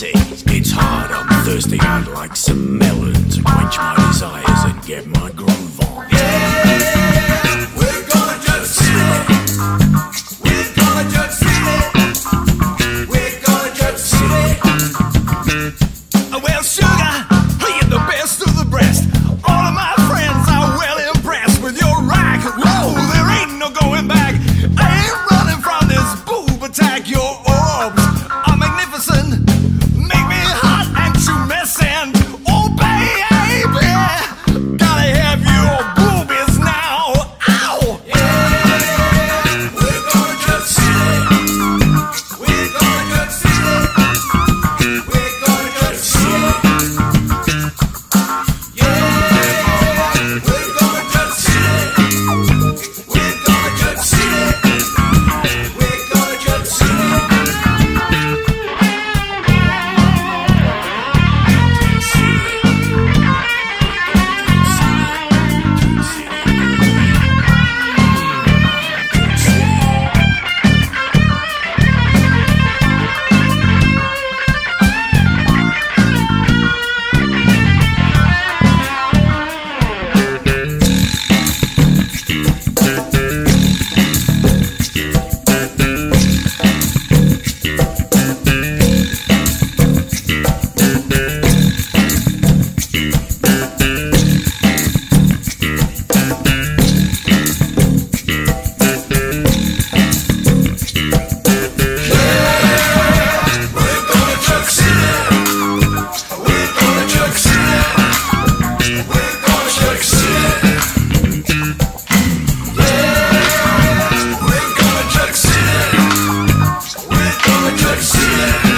tease. It's hard, I'm thirsty, I'd like some melon to quench my desires and get my groove on. Yeah, we're gonna Judge City. We're gonna Judge City. We're gonna Judge City. Well, sugar, you're the best of the best. All of my friends are well impressed with your rock and roll. There ain't no going back. I ain't running from this boob attack. Your orbs are magnificent. Make me hot and tumescent. Oh, baby, gotta have your boobies now. Ow! Yeah, we're gonna Judge City. We're gonna Judge City. We're gonna Judge City. Yeah, we're gonna Judge City. We're gonna Judge City. We're gonna Judge City. Yeah.